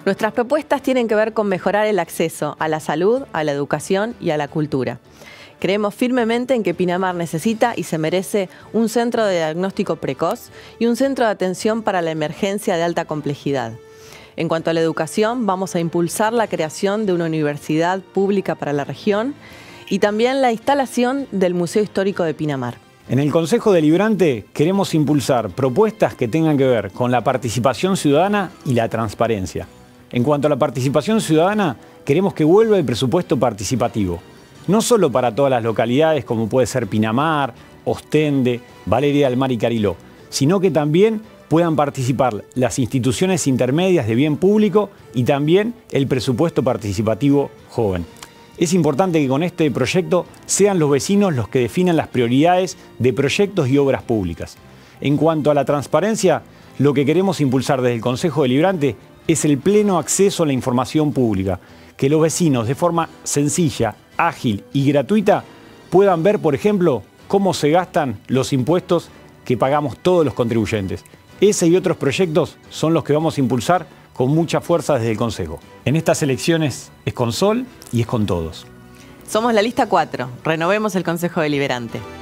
Nuestras propuestas tienen que ver con mejorar el acceso a la salud, a la educación y a la cultura. Creemos firmemente en que Pinamar necesita y se merece un centro de diagnóstico precoz y un centro de atención para la emergencia de alta complejidad. En cuanto a la educación, vamos a impulsar la creación de una universidad pública para la región y también la instalación del Museo Histórico de Pinamar. En el Consejo Deliberante queremos impulsar propuestas que tengan que ver con la participación ciudadana y la transparencia. En cuanto a la participación ciudadana, queremos que vuelva el presupuesto participativo. No solo para todas las localidades como puede ser Pinamar, Ostende, Valeria del Mar y Cariló, sino que también puedan participar las instituciones intermedias de bien público y también el presupuesto participativo joven. Es importante que con este proyecto sean los vecinos los que definan las prioridades de proyectos y obras públicas. En cuanto a la transparencia, lo que queremos impulsar desde el Consejo Deliberante es el pleno acceso a la información pública, que los vecinos de forma sencilla, ágil y gratuita puedan ver, por ejemplo, cómo se gastan los impuestos que pagamos todos los contribuyentes. Ese y otros proyectos son los que vamos a impulsar con mucha fuerza desde el Consejo. En estas elecciones es con Sol y es con todos. Somos la lista 4. Renovemos el Consejo Deliberante.